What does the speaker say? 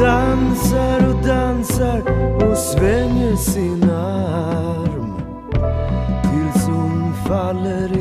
dansar och dansar och svänger sin arm tills hon faller